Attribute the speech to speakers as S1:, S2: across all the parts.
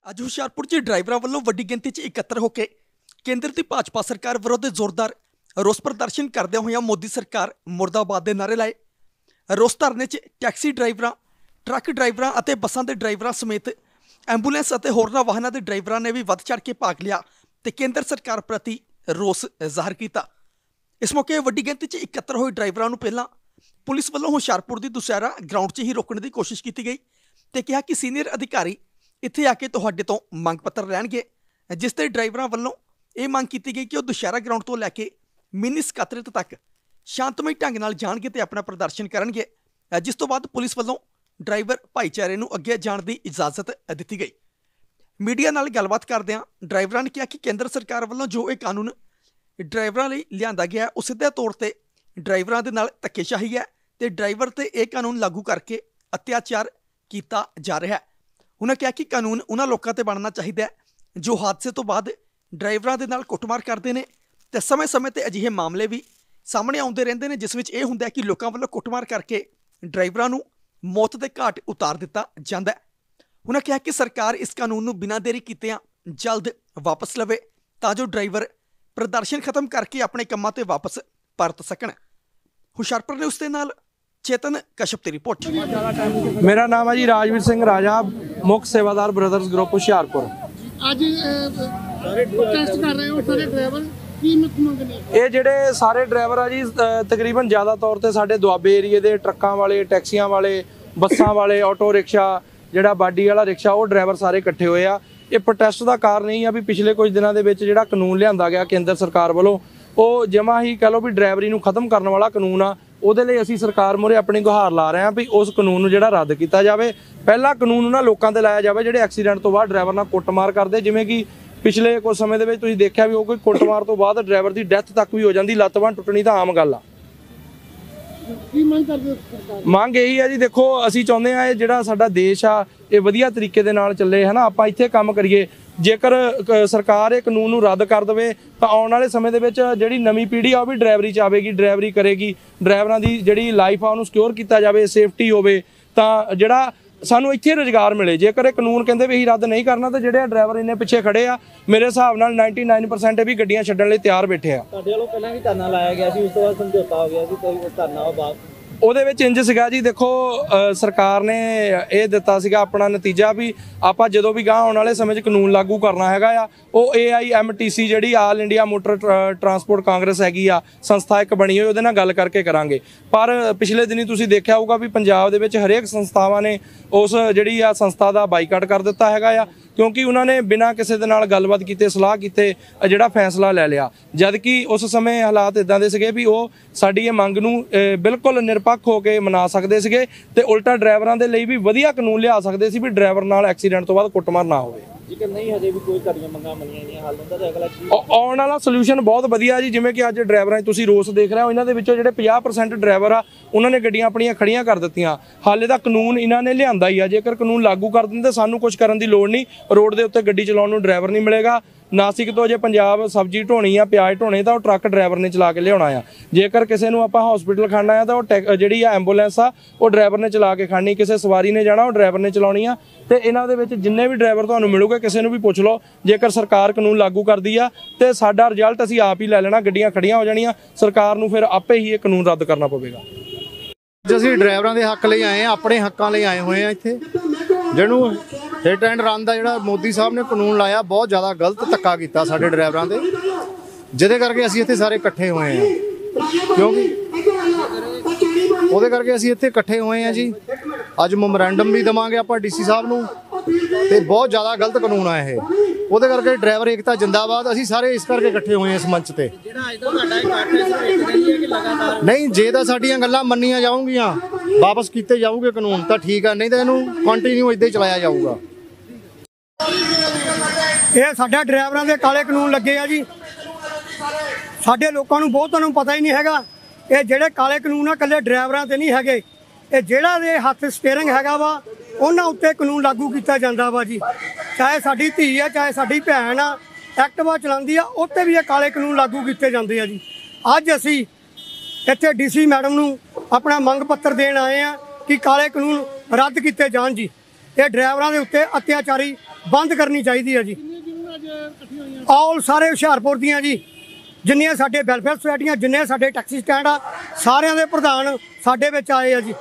S1: ਅੱਜ ਹੁਸ਼ਿਆਰਪੁਰ 'ਚ ਡਰਾਈਵਰਾਂ ਵੱਲੋਂ ਵੱਡੀ ਗਿਣਤੀ 'ਚ ਇਕੱਤਰ ਹੋ ਕੇ ਕੇਂਦਰ ਦੀ ਭਾਜਪਾ ਸਰਕਾਰ ਵਿਰੁੱਧ ਜ਼ੋਰਦਾਰ ਰੋਸ ਪ੍ਰਦਰਸ਼ਨ ਕਰਦਿਆਂ ਹੋਇਆਂ ਮੋਦੀ ਸਰਕਾਰ ਮੁਰਦਾਬਾਦ ਦੇ ਨਾਅਰੇ ਲਾਏ। ਰੋਸ ਧਰਨੇ 'ਚ ਟੈਕਸੀ ਡਰਾਈਵਰਾਂ, ਟਰੱਕ ਡਰਾਈਵਰਾਂ ਅਤੇ ਬੱਸਾਂ ਦੇ ਡਰਾਈਵਰਾਂ ਸਮੇਤ ਐਂਬੂਲੈਂਸ ਅਤੇ ਹੋਰਨਾਂ ਵਾਹਨਾਂ ਦੇ ਡਰਾਈਵਰਾਂ ਨੇ ਵੀ ਵੱਧ ਚੜ੍ਹ ਕੇ ਭਾਗ ਲਿਆ ਤੇ ਕੇਂਦਰ ਸਰਕਾਰ ਪ੍ਰਤੀ ਰੋਸ ਜ਼ਾਹਰ ਕੀਤਾ। ਇਸ ਮੌਕੇ ਵੱਡੀ ਗਿਣਤੀ 'ਚ ਇਕੱਤਰ ਹੋਏ ਡਰਾਈਵਰਾਂ ਨੂੰ ਪਹਿਲਾਂ ਪੁਲਿਸ ਵੱਲੋਂ ਹੁਸ਼ਿਆਰਪੁਰ ਦੀ ਦੁਸਹਿਰਾ ਗਰਾਊਂਡ 'ਚ ਹੀ ਰੋਕਣ ਦੀ ਕੋਸ਼ਿਸ਼ ਕੀਤੀ ਗਈ ਤੇ ਕਿਹਾ ਕਿ ਸੀਨੀਅਰ ਅਧਿਕਾਰੀ ਇੱਥੇ ਆ ਕੇ ਤੁਹਾਡੇ ਤੋਂ ਮੰਗ ਪੱਤਰ ਲੈਣਗੇ, ਜਿਸ ਤੇ ਡਰਾਈਵਰਾਂ ਵੱਲੋਂ ਇਹ ਮੰਗ ਕੀਤੀ ਗਈ ਕਿ ਉਹ ਦੁਸਹਿਰਾ ਗਰਾਊਂਡ ਤੋਂ ਲੈ ਕੇ ਮਿੰਨੀ ਸਕੱਤਰੇਤ ਤੱਕ ਸ਼ਾਂਤਮਈ ਢੰਗ ਨਾਲ ਜਾਣਗੇ ਤੇ ਆਪਣਾ ਪ੍ਰਦਰਸ਼ਨ ਕਰਨਗੇ, ਜਿਸ ਤੋਂ ਬਾਅਦ ਪੁਲਿਸ ਵੱਲੋਂ ਡਰਾਈਵਰ ਭਾਈਚਾਰੇ ਨੂੰ ਅੱਗੇ ਜਾਣ ਦੀ ਇਜਾਜ਼ਤ ਦਿੱਤੀ ਗਈ। ਮੀਡੀਆ ਨਾਲ ਗੱਲਬਾਤ ਕਰਦਿਆਂ ਡਰਾਈਵਰਾਂ ਨੇ ਕਿਹਾ ਕਿ ਕੇਂਦਰ ਸਰਕਾਰ ਵੱਲੋਂ ਜੋ ਇਹ ਕਾਨੂੰਨ ਡਰਾਈਵਰਾਂ ਲਈ ਲਿਆਂਦਾ ਗਿਆ ਉਹ ਸਿੱਧੇ ਤੌਰ ਤੇ ਡਰਾਈਵਰਾਂ ਦੇ ਨਾਲ ਧੱਕੇਸ਼ਾਹੀ ਹੈ ਤੇ ਡਰਾਈਵਰ ਤੇ ਇਹ ਕਾਨੂੰਨ ਲਾਗੂ ਕਰਕੇ ਅਤਿਆਚਾਰ ਕੀਤਾ ਜਾ ਰਿਹਾ ਹੈ। ਉਹਨਾਂ ਕਿਹਾ ਕਿ ਕਾਨੂੰਨ ਉਹਨਾਂ ਲੋਕਾਂ ਤੇ ਬਣਨਾ ਚਾਹੀਦਾ ਹੈ ਜੋ ਹਾਦਸੇ ਤੋਂ ਬਾਅਦ ਡਰਾਈਵਰਾਂ ਦੇ ਨਾਲ ਕੁੱਟਮਾਰ ਕਰਦੇ ਨੇ ਤੇ ਸਮੇਂ-ਸਮੇਂ ਤੇ ਅਜਿਹੇ ਮਾਮਲੇ ਵੀ ਸਾਹਮਣੇ ਆਉਂਦੇ ਰਹਿੰਦੇ ਨੇ ਜਿਸ ਵਿੱਚ ਇਹ ਹੁੰਦਾ ਹੈ ਕਿ ਲੋਕਾਂ ਵੱਲੋਂ ਕੁੱਟਮਾਰ ਕਰਕੇ ਡਰਾਈਵਰਾਂ ਨੂੰ ਮੌਤ ਦੇ ਘਾਟ ਉਤਾਰ ਦਿੱਤਾ ਜਾਂਦਾ ਹੈ। ਉਹਨਾਂ ਕਿਹਾ ਕਿ ਸਰਕਾਰ ਇਸ ਕਾਨੂੰਨ ਨੂੰ ਬਿਨਾਂ ਦੇਰੀ ਕੀਤਿਆਂ ਜਲਦ ਵਾਪਸ ਲਵੇ ਤਾਂ ਜੋ ਡਰਾਈਵਰ ਪ੍ਰਦਰਸ਼ਨ ਖਤਮ ਕਰਕੇ ਆਪਣੇ ਕੰਮਾਂ ਤੇ ਵਾਪਸ ਪਰਤ ਸਕਣ। ਹੁਸ਼ਿਆਰਪੁਰ ਨੇ ਉਸ ਦੇ ਨਾਲ चेतन कश्यप की रिपोर्ट।
S2: मेरा नाम है जी राजवीर सिंह राजा, मुख्य सेवादार ब्रदर्स ग्रुप हुशियारपुर।
S3: आज प्रोटेस्ट कर रहे हो सारे ड्राइवर की मंग ने?
S2: ਇਹ ਜਿਹੜੇ ਸਾਰੇ ਡਰਾਈਵਰ ਆ ਜੀ ਤਕਰੀਬਨ ਜ਼ਿਆਦਾ ਤੌਰ ਤੇ ਸਾਡੇ ਦੁਆਬੇ ਏਰੀਏ ਦੇ ਟਰੱਕਾਂ ਵਾਲੇ, ਟੈਕਸੀਆਂ ਵਾਲੇ, ਬੱਸਾਂ ਵਾਲੇ, ਆਟੋ ਰਿਕਸ਼ਾ, ਜਿਹੜਾ ਬਾਡੀ ਵਾਲਾ ਰਿਕਸ਼ਾ, ਉਹ ਡਰਾਈਵਰ ਸਾਰੇ ਇਕੱਠੇ ਹੋਏ ਆ। ਇਹ ਪ੍ਰੋਟੈਸਟ ਦਾ ਕਾਰਨ ਇਹ ਆ ਵੀ ਪਿਛਲੇ ਕੁਝ ਦਿਨਾਂ ਦੇ ਵਿੱਚ ਜਿਹੜਾ ਕਾਨੂੰਨ ਲਿਆਂਦਾ ਗਿਆ ਕੇਂਦਰ ਸਰਕਾਰ ਵੱਲੋਂ, ਉਹ ਜਮਾ ਹੀ ਕਹ ਲਓ ਵੀ ਡਰਾਈਵਰੀ ਨੂੰ ਖਤਮ ਕਰਨ ਵਾਲਾ ਕਾਨੂੰਨ ਆ। ਉਹਦੇ ਲਈ ਅਸੀਂ ਸਰਕਾਰ ਮੂਹਰੇ ਆਪਣੀ ਗੁਹਾਰ ਲਾ ਰਹੇ ਹਾਂ ਵੀ ਉਸ ਕਾਨੂੰਨ ਨੂੰ ਜਿਹੜਾ ਰੱਦ ਕੀਤਾ ਜਾਵੇ। ਪਹਿਲਾ ਕਾਨੂੰਨ ਉਹਨਾਂ ਲੋਕਾਂ ਤੇ ਲਾਇਆ ਜਾਵੇ ਜਿਹੜੇ ਐਕਸੀਡੈਂਟ ਤੋਂ ਬਾਅਦ ਡਰਾਈਵਰ ਨਾਲ ਕੁੱਟਮਾਰ ਕਰਦੇ, ਜਿਵੇਂ ਕਿ ਪਿਛਲੇ ਕੁਝ ਸਮੇਂ ਦੇ ਵਿੱਚ ਤੁਸੀਂ ਦੇਖਿਆ ਵੀ ਉਹ ਕੋਈ ਕੁੱਟਮਾਰ ਤੋਂ ਬਾਅਦ ਡਰਾਈਵਰ ਦੀ ਡੈਥ ਤੱਕ ਵੀ ਹੋ ਜਾਂਦੀ, ਲੱਤ ਬਾਂਹ ਟੁੱਟਣੀ ਤਾਂ ਆਮ ਗੱਲ ਆ।
S3: ਕੀ ਮੰਗ ਕਰਦੇ ਸਰਕਾਰ?
S2: ਮੰਗ ਇਹੀ ਹੈ ਜੀ, ਦੇਖੋ ਅਸੀਂ ਚਾਹੁੰਦੇ ਹਾਂ ਇਹ ਜਿਹੜਾ ਸਾਡਾ ਦੇਸ਼ ਆ ਇਹ ਵਧੀਆ ਤਰੀਕੇ ਦੇ ਨਾਲ ਚੱਲੇ, ਹੈ ਨਾ, ਆਪਾਂ ਇੱਥੇ ਕੰਮ ਕਰੀਏ। ਜੇਕਰ ਸਰਕਾਰ ਇਹ ਕਾਨੂੰਨ ਨੂੰ ਰੱਦ ਕਰ ਦੇਵੇ ਤਾਂ ਆਉਣ ਵਾਲੇ ਸਮੇਂ ਦੇ ਵਿੱਚ ਜਿਹੜੀ ਨਵੀਂ ਪੀੜ੍ਹੀ ਆ ਉਹ ਵੀ ਡਰਾਈਵਰੀ 'ਚ ਆਵੇਗੀ, ਡਰਾਈਵਰੀ ਕਰੇਗੀ। ਡਰਾਈਵਰਾਂ ਦੀ ਜਿਹੜੀ ਲਾਈਫ ਆ ਉਹਨੂੰ ਸਿਕਿਉਰ ਕੀਤਾ ਜਾਵੇ, ਸੇਫਟੀ ਹੋਵੇ ਤਾਂ ਜਿਹੜਾ ਸਾਨੂੰ ਇੱਥੇ ਰੁਜ਼ਗਾਰ ਮਿਲੇ। ਜੇਕਰ ਇਹ ਕਾਨੂੰਨ ਕਹਿੰਦੇ ਵੀ ਅਸੀਂ ਰੱਦ ਨਹੀਂ ਕਰਨਾ ਤਾਂ ਜਿਹੜੇ ਡਰਾਈਵਰ ਇੰਨੇ ਪਿੱਛੇ ਖੜੇ ਆ, ਮੇਰੇ ਹਿਸਾਬ ਨਾਲ 99% ਵੀ ਗੱਡੀਆਂ ਛੱਡਣ ਲਈ ਤਿਆਰ ਬੈਠੇ ਆ।
S4: ਤੁਹਾਡੇ ਵੱਲੋਂ ਪਹਿਲਾਂ ਵੀ ਧਰਨਾ ਲਾਇਆ ਗਿਆ ਸੀ, ਉਸ ਤੋਂ ਬਾਅਦ ਸਮਝੌਤਾ ਹੋ ਗਿਆ ਸੀ, ਕੋਈ ਧਰਨਾ ਬਾਅਦ
S2: ਉਹਦੇ ਵਿੱਚ ਇੰਜ ਸੀਗਾ ਜੀ, ਦੇਖੋ ਸਰਕਾਰ ਨੇ ਇਹ ਦਿੱਤਾ ਸੀਗਾ ਆਪਣਾ ਨਤੀਜਾ ਵੀ ਆਪਾਂ ਜਦੋਂ ਵੀ ਗਾਂ ਆਉਣ ਵਾਲੇ ਸਮੇਂ 'ਚ ਕਾਨੂੰਨ ਲਾਗੂ ਕਰਨਾ ਹੈਗਾ ਆ, ਉਹ AIMTC ਜਿਹੜੀ all India motor transport Congress ਹੈਗੀ ਆ ਸੰਸਥਾ ਇੱਕ ਬਣੀ ਹੋਈ, ਉਹਦੇ ਨਾਲ ਗੱਲ ਕਰਕੇ ਕਰਾਂਗੇ। ਪਰ ਪਿਛਲੇ ਦਿਨੀ ਤੁਸੀਂ ਦੇਖਿਆ ਹੋਊਗਾ ਵੀ ਪੰਜਾਬ ਦੇ ਵਿੱਚ ਹਰੇਕ ਸੰਸਥਾਵਾਂ ਨੇ ਉਸ ਜਿਹੜੀ ਆ ਸੰਸਥਾ ਦਾ ਬਾਈਕਾਟ ਕਰ ਦਿੱਤਾ ਹੈਗਾ ਆ, ਕਿਉਂਕਿ ਉਹਨਾਂ ਨੇ ਬਿਨਾਂ ਕਿਸੇ ਦੇ ਨਾਲ ਗੱਲਬਾਤ ਕੀਤੇ, ਸਲਾਹ ਕੀਤੇ ਜਿਹੜਾ ਫੈਸਲਾ ਲੈ ਲਿਆ। ਜਦ ਕਿ ਉਸ ਸਮੇਂ ਹਾਲਾਤ ਇਦਾਂ ਦੇ ਸੀਗੇ ਵੀ ਉਹ ਸਾਡੀ ਇਹ ਮੰਗ ਨੂੰ ਬਿਲਕੁਲ ਨਿਰਪੱਖ ਹੋ ਕੇ ਮਨਾ ਸਕਦੇ ਸੀਗੇ ਤੇ ਉਲਟਾ ਡਰਾਈਵਰਾਂ ਦੇ ਲਈ ਵੀ ਵਧੀਆ ਕਾਨੂੰਨ ਲਿਆ ਸਕਦੇ ਸੀ ਵੀ ਡਰਾਈਵਰ ਨਾਲ ਐਕਸੀਡੈਂਟ ਤੋਂ ਬਾਅਦ ਕੁੱਟਮਾਰ ਨਾ ਹੋਵੇ।
S4: ਜੇਕਰ ਨਹੀਂ ਹਜੇ ਵੀ ਕੋਈ ਤੁਹਾਡੀਆਂ ਮੰਗਾਂ ਮੰਨੀਆਂ ਨਹੀਂ ਹੱਲ ਹੁੰਦਾ ਤਾਂ ਅਗਲਾ ਕੀ
S2: ਆਉਣ ਵਾਲਾ ਸੋਲੂਸ਼ਨ ਬਹੁਤ ਵਧੀਆ ਜੀ। ਜਿਵੇਂ ਕਿ ਅੱਜ ਡਰਾਈਵਰਾਂ 'ਚ ਤੁਸੀਂ ਰੋਸ ਦੇਖ ਰਹੇ ਹੋ, ਇਹਨਾਂ ਦੇ ਵਿੱਚੋਂ ਜਿਹੜੇ 50% ਡਰਾਈਵਰ ਆ ਉਹਨਾਂ ਨੇ ਗੱਡੀਆਂ ਆਪਣੀਆਂ ਖੜੀਆਂ ਕਰ ਦਿੱਤੀਆਂ। ਹਾਲੇ ਤਾਂ ਕਾਨੂੰਨ ਇਹਨਾਂ ਨੇ ਲਿਆਂਦਾ ਹੀ ਆ, ਜੇਕਰ ਕਾਨੂੰਨ ਲਾਗੂ ਕਰ ਦਿੰਦੇ ਸਾਨੂੰ ਕੁਝ ਕਰਨ ਦੀ ਲੋੜ ਨਹੀਂ। ਰੋਡ ਦੇ ਉੱਤੇ ਗੱਡੀ ਚਲਾਉਣ ਨੂੰ ਡਰਾਈਵਰ ਨਹੀਂ ਮਿਲੇਗਾ। ਨਾਸਿਕ ਤੋਂ ਜੇ ਪੰਜਾਬ ਸਬਜ਼ੀ ਢੋਣੀ ਆ, ਪਿਆਜ਼ ਢੋਣੇ ਤਾਂ ਉਹ ਟਰੱਕ ਡਰਾਈਵਰ ਨੇ ਚਲਾ ਕੇ ਲਿਆਉਣਾ ਆ। ਜੇਕਰ ਕਿਸੇ ਨੂੰ ਆਪਾਂ ਹਸਪੀਟਲ ਖੜਨਾ ਆ ਤਾਂ ਉਹ ਜਿਹੜੀ ਆ ਐਂਬੂਲੈਂਸ ਆ ਉਹ ਡਰਾਈਵਰ ਨੇ ਚਲਾ ਕੇ ਖੜਨੀ, ਕਿਸੇ ਸਵਾਰੀ ਨੇ ਜਾਣਾ ਉਹ ਡਰਾਈਵਰ ਨੇ ਚਲਾਉਣੀ ਆ। ਤੇ ਇਹਨਾਂ ਦੇ ਵਿੱਚ ਜਿੰਨੇ ਵੀ ਡਰਾਈਵਰ ਤੁਹਾਨੂੰ ਮਿਲੂਗੇ ਕਿਸੇ ਨੂੰ ਵੀ ਪੁੱਛ ਲਓ, ਜੇਕਰ ਸਰਕਾਰ ਕਾਨੂੰਨ ਲਾਗੂ ਕਰਦੀ ਆ ਤੇ ਸਾਡਾ ਰਿਜ਼ਲਟ ਅਸੀਂ ਆਪ ਹੀ ਲੈ ਲੈਣਾ, ਗੱਡੀਆਂ ਖੜੀਆਂ ਹੋ ਜਾਣੀਆਂ, ਸਰਕਾਰ ਨੂੰ ਫਿਰ ਆਪੇ ਹੀ ਇਹ ਕਾਨੂੰਨ ਰੱਦ ਕਰਨਾ ਪਵੇਗਾ।
S5: ਅਸੀਂ ਡਰਾਈਵਰਾਂ ਦੇ ਹੱਕ ਲਈ ਆਏ ਆ, ਆਪਣੇ ਹੱਕਾਂ ਲਈ ਆਏ ਹੋਏ ਆ ਇੱਥੇ। ਜਿਹਨੂੰ ਹਿੱਟ ਐਂਡ ਰਨ ਦਾ ਜਿਹੜਾ ਮੋਦੀ ਸਾਹਿਬ ਨੇ ਕਾਨੂੰਨ ਲਾਇਆ, ਬਹੁਤ ਜ਼ਿਆਦਾ ਗਲਤ ਧੱਕਾ ਕੀਤਾ ਸਾਡੇ ਡਰਾਈਵਰਾਂ ਦੇ, ਜਿਹਦੇ ਕਰਕੇ ਅਸੀਂ ਇੱਥੇ ਸਾਰੇ ਇਕੱਠੇ ਹੋਏ ਆ। ਕਿਉਂਕਿ ਉਹਦੇ ਕਰਕੇ ਅਸੀਂ ਇੱਥੇ ਇਕੱਠੇ ਹੋਏ ਆ ਜੀ। ਅੱਜ ਮੈਮੋਰੈਂਡਮ ਵੀ ਦੇਵਾਂਗੇ ਆਪਾਂ DC ਸਾਹਿਬ ਨੂੰ, ਤੇ ਬਹੁਤ ਜ਼ਿਆਦਾ ਗਲਤ ਕਾਨੂੰਨ ਆ ਇਹ। ਉਹਦੇ ਕਰਕੇ ਡਰਾਈਵਰ ਏਕਤਾ ਜਿੰਦਾਬਾਦ, ਅਸੀਂ ਸਾਰੇ ਇਸ ਕਰਕੇ ਇਕੱਠੇ ਹੋਏ ਇਸ ਮੰਚ ਤੇ।
S4: ਜਿਹੜਾ ਅੱਜ ਦਾ ਤੁਹਾਡਾ ਇਕੱਠ ਹੈ ਸਿਰਫ ਇੱਕ ਦਿਨ ਹੀ ਹੈ ਕਿ ਲਗਾਤਾਰ?
S5: ਨਹੀਂ, ਜੇ ਤਾਂ ਸਾਡੀਆਂ ਗੱਲਾਂ ਮੰਨੀਆਂ ਜਾਊਗੀਆਂ, ਵਾਪਸ ਕੀਤੇ ਜਾਊਗੇ ਕਾਨੂੰਨ ਤਾਂ ਠੀਕ ਆ, ਨਹੀਂ ਤਾਂ ਇਹਨੂੰ ਕੰਟੀਨਿਊ ਇੱਦਾਂ ਹੀ ਚਲਾਇਆ ਜਾਊਗਾ।
S3: ਇਹ ਸਾਡਾ ਡਰਾਈਵਰਾਂ ਦੇ ਕਾਲੇ ਕਾਨੂੰਨ ਲੱਗੇ ਆ ਜੀ। ਸਾਡੇ ਲੋਕਾਂ ਨੂੰ ਬਹੁਤਾਂ ਨੂੰ ਪਤਾ ਹੀ ਨਹੀਂ ਹੈਗਾ ਇਹ ਜਿਹੜੇ ਕਾਲੇ ਕਾਨੂੰਨ ਆ ਇਕੱਲੇ ਡਰਾਈਵਰਾਂ ਤੇ ਨਹੀਂ ਹੈਗੇ। ਇਹ ਜਿਹੜਾ ਦੇ ਹੱਥ ਸਟੀਅਰਿੰਗ ਹੈਗਾ ਵਾ ਉਹਨਾਂ ਉੱਤੇ ਕਾਨੂੰਨ ਲਾਗੂ ਕੀਤਾ ਜਾਂਦਾ ਵਾ ਜੀ। ਚਾਹੇ ਸਾਡੀ ਧੀ ਆ, ਚਾਹੇ ਸਾਡੀ ਭੈਣ ਆ, ਐਕਟਿਵਾ ਚਲਾਉਂਦੀ ਆ, ਉੱਤੇ ਵੀ ਇਹ ਕਾਲੇ ਕਾਨੂੰਨ ਲਾਗੂ ਕੀਤੇ ਜਾਂਦੇ ਆ ਜੀ। ਅੱਜ ਅਸੀਂ ਇੱਥੇ DC ਮੈਡਮ ਨੂੰ ਆਪਣਾ ਮੰਗ ਪੱਤਰ ਦੇਣ ਆਏ ਆ ਕਿ ਕਾਲੇ ਕਾਨੂੰਨ ਰੱਦ ਕੀਤੇ ਜਾਣ ਜੀ। ਇਹ ਡਰਾਈਵਰਾਂ ਦੇ ਉੱਤੇ ਅਤਿਆਚਾਰੀ ਬੰਦ ਕਰਨੀ ਚਾਹੀਦੀ ਹੈ ਜੀ। ਆਲ ਸਾਰੇ ਹੁਸ਼ਿਆਰਪੁਰ ਦੀਆਂ ਜੀ, ਜਿੰਨੀਆਂ ਸਾਡੇ ਵੈਲਫੇਅਰ ਸੁਸਾਇਟੀਆਂ, ਜਿੰਨੇ ਸਾਡੇ ਟੈਕਸੀ ਸਟੈਂਡ ਆ, ਸਾਰਿਆਂ ਦੇ ਪ੍ਰਧਾਨ ਸਾਡੇ ਵਿੱਚ ਆਏ ਆ ਜੀ।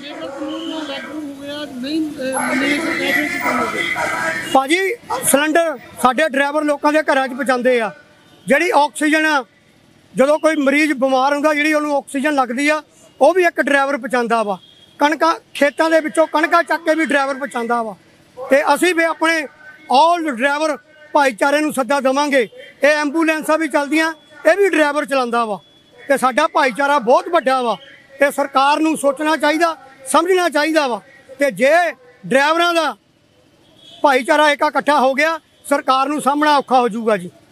S3: ਭਾਜੀ ਸਿਲੰਡਰ ਸਾਡੇ ਡਰਾਈਵਰ ਲੋਕਾਂ ਦੇ ਘਰਾਂ 'ਚ ਪਹੁੰਚਾਉਂਦੇ ਆ। ਜਿਹੜੀ ਆਕਸੀਜਨ ਆ, ਜਦੋਂ ਕੋਈ ਮਰੀਜ਼ ਬਿਮਾਰ ਹੁੰਦਾ, ਜਿਹੜੀ ਉਹਨੂੰ ਆਕਸੀਜਨ ਲੱਗਦੀ ਆ, ਉਹ ਵੀ ਇੱਕ ਡਰਾਈਵਰ ਪਹੁੰਚਾਉਂਦਾ ਵਾ। ਕਣਕਾਂ ਖੇਤਾਂ ਦੇ ਵਿੱਚੋਂ ਕਣਕਾਂ ਚੱਕ ਕੇ ਵੀ ਡਰਾਈਵਰ ਪਹੁੰਚਾਉਂਦਾ ਵਾ। ਤੇ ਅਸੀਂ ਵੀ ਆਪਣੇ ਆਲ ਡਰਾਈਵਰ ਭਾਈਚਾਰੇ ਨੂੰ ਸੱਦਾ ਦੇਵਾਂਗੇ। ਇਹ ਐਂਬੂਲੈਂਸਾਂ ਵੀ ਚੱਲਦੀਆਂ, ਇਹ ਵੀ ਡਰਾਈਵਰ ਚਲਾਉਂਦਾ ਵਾ। ਤੇ ਸਾਡਾ ਭਾਈਚਾਰਾ ਬਹੁਤ ਵੱਡਾ ਵਾ। ਤੇ ਸਰਕਾਰ ਨੂੰ ਸੋਚਣਾ ਚਾਹੀਦਾ, ਸਮਝਣਾ ਚਾਹੀਦਾ ਵਾ। ਤੇ ਜੇ ਡਰਾਈਵਰਾਂ ਦਾ ਭਾਈਚਾਰਾ ਇਕੱਠਾ ਹੋ ਗਿਆ, ਸਰਕਾਰ ਨੂੰ ਸਾਹਮਣਾ ਔਖਾ ਹੋ ਜਾਊਗਾ ਜੀ।